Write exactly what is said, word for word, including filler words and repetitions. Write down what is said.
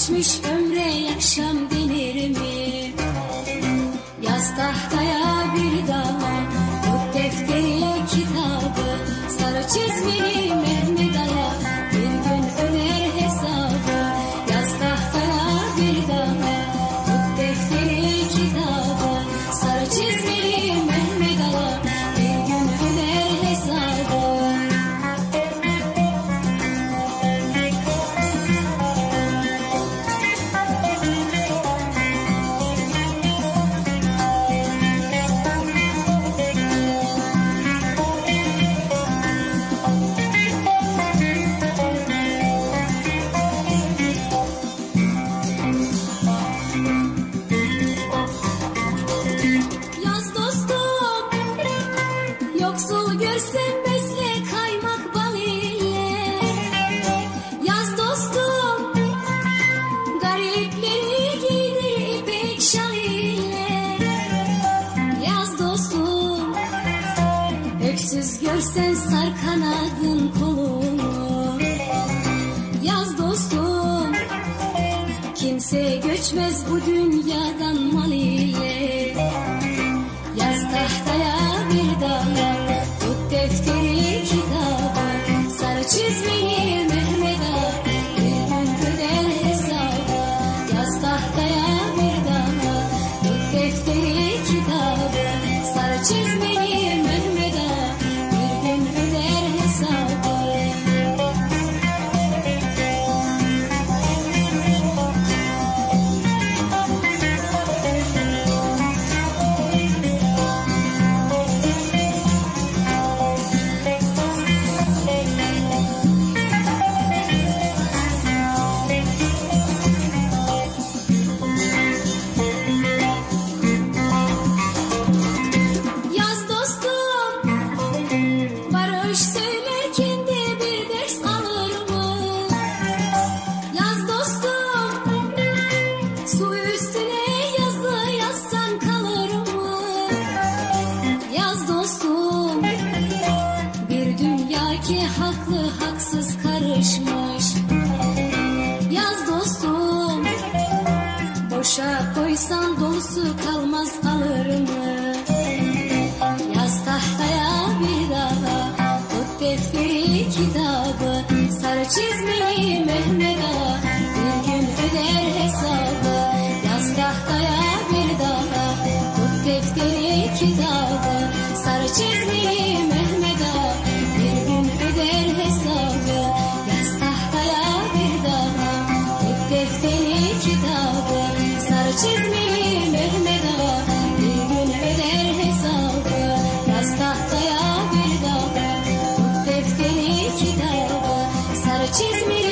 Geçmiş ömre yaşam denir mi? Yaz tahtaya bir daha, tut defteri kitabı, sarı çizmeli Mehmet Ağa bir gün öder hesabı. Yaz tahtaya bir daha, tut defteri kitabı, sarı çizmeli Mehmet Ağa bir gün öder hesabı. Yoksul görsen besle kaymak bal ile. Yaz dostum, garipleri giydir ipek şal ile. Yaz dostum, öksüz görsen sar kanadın kolunu. Yaz dostum, kimse göçmez bu dünyadan mal ile. Yaz tahtaya bir daha, tut defteri kitabı, sarı çizmeli Mehmet Ağa bir gün öder hesabı. Yaz tahtaya bir daha, tut defteri kitabı, sarı çizmeli Mehmet Ağa bir gün öder hesabı. Ki haklı haksız karışmış. Yaz dostum, boşa koysan dolusu kalmaz alır mı? Yaz tahtaya bir daha, tut defteri kitabı, sarı çizmeli Mehmet Ağa bir gün öder hesabı. Yaz tahtaya bir daha, tut defteri kitabı, sarı çizmeli Mehmet Ağa bir gün öder hesabı. Yaz tahtaya bir daha, tut defteri kitabı, sarı çizmeli Mehmet Ağa bir gün öder hesabı. Yaz tahtaya bir daha, tut defteri kitabı, sarı çizmeli